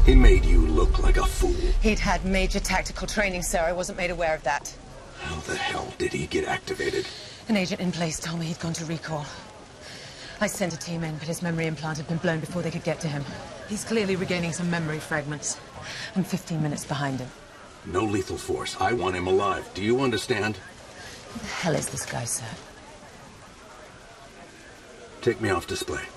He made you look like a fool. He'd had major tactical training, sir. I wasn't made aware of that. How the hell did he get activated? An agent in place told me he'd gone to Rekall. I sent a team in, but his memory implant had been blown before they could get to him. He's clearly regaining some memory fragments. I'm 15 minutes behind him. No lethal force. I want him alive. Do you understand? Who the hell is this guy, sir? Take me off display.